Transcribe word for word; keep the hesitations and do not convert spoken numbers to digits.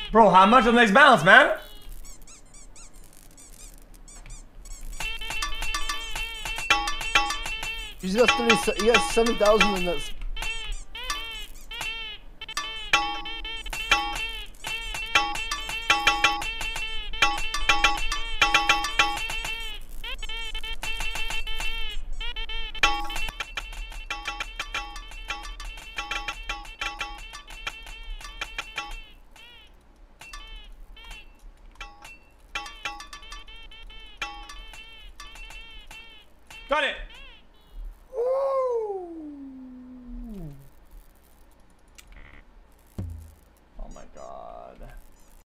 Bro, how much on the next balance, man? You got thirty. You got seven thousand in this. Got it.